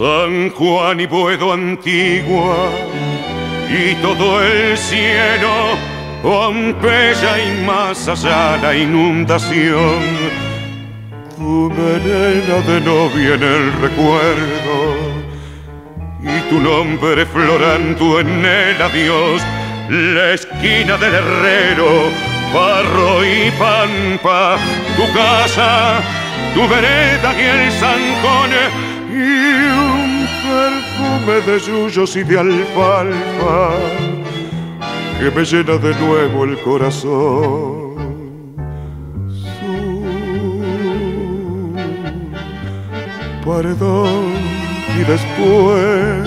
San Juan y Boedo Antigua y todo el cielo, Pompeya y más allá la inundación. Tu melena de novia en el recuerdo y tu nombre florando en el adiós. La esquina del herrero, barro y pampa, tu casa, tu vereda y el zanjón, y un perfume de yuyos y de alfalfa que me llena de nuevo el corazón. Su paredón y después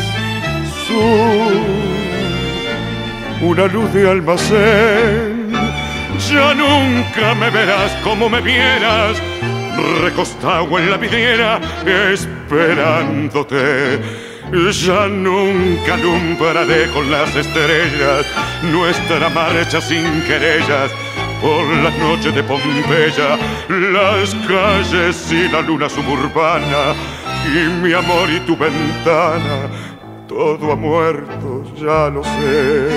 una luz de almacén. Ya nunca me verás como me vieras, recostado en la vidriera esperándote. Ya nunca alumbraré con las estrellas nuestra marcha sin querellas por las noches de Pompeya, las calles y la luna suburbana, y mi amor y tu ventana. Todo ha muerto, ya lo sé.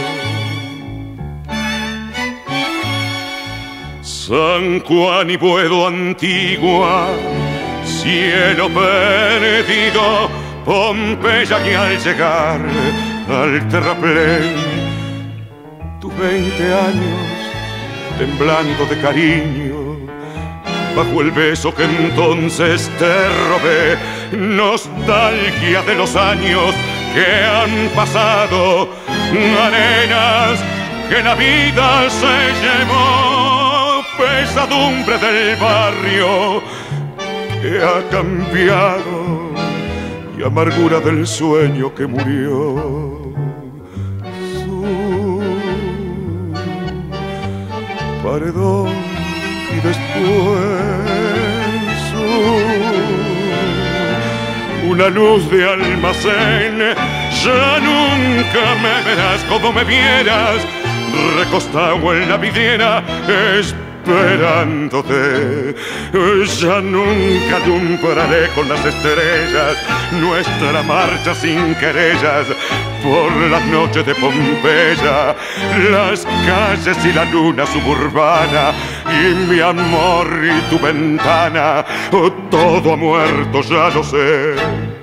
San Juan y Boedo Antigua, cielo perdido, Pompeya que al llegar al terraplén, tus 20 años temblando de cariño, bajo el beso que entonces te robé, nostalgia de los años que han pasado, arenas que la vida se llevó, pesadumbre del barrio que ha cambiado y amargura del sueño que murió. Su paredón y después una luz de almacén. Ya nunca me verás como me vieras, recostado en la vidriera esperándote. Ya nunca alumbraré con las estrellas nuestra marcha sin querellas por las noches de Pompeya, las calles y la luna suburbana, y mi amor y tu ventana. Todo ha muerto, ya lo sé.